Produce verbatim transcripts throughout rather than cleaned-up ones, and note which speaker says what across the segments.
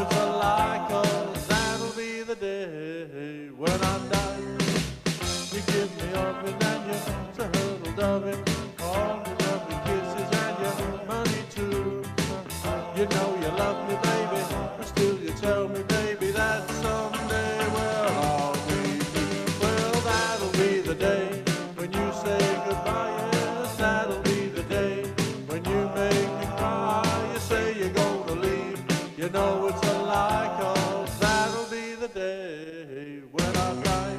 Speaker 1: it's a lie, 'cause that'll be the day when I'm dying. You give me oven and you so hurdle doving, all the loving kisses and your money too. You know you love me, baby, but still you tell me, baby, that someday we'll all be through. Well, that'll be the day when you say goodbye. Yes, that'll be the day when you make me cry. You say you're gonna leave, you know it's a lie, 'cause that'll be the day when I die.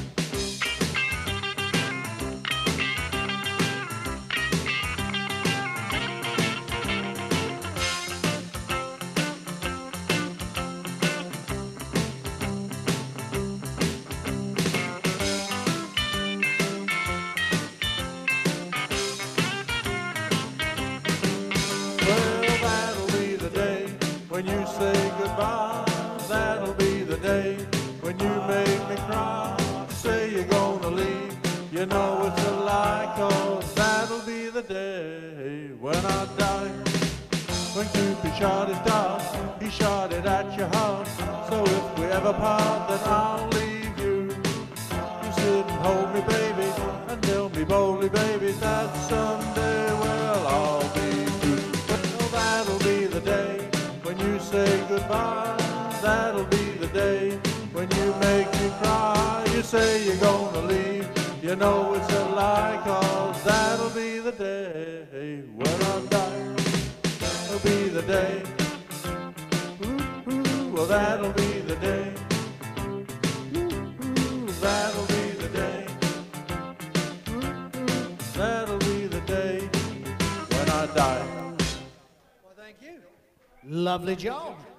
Speaker 1: When you say goodbye, that'll be the day when you make me cry. You say you're gonna leave, you know it's a lie, 'cause that'll be the day when I die. When Cupid shot his dart, he shot it at your heart. So if we ever part, then I'll leave you. You sit and hold me, baby, and tell me boldly, baby, that someday we'll all be through. Well, that'll be the day when you say goodbye, that'll be the day when you make me cry. You say you're gonna leave, you know it's a lie, 'cause that'll be the day when I die. That'll be the day, ooh, ooh, well that'll be the day, ooh, ooh, that'll be the day, ooh, ooh, that'll be the day when I die.
Speaker 2: Lovely job.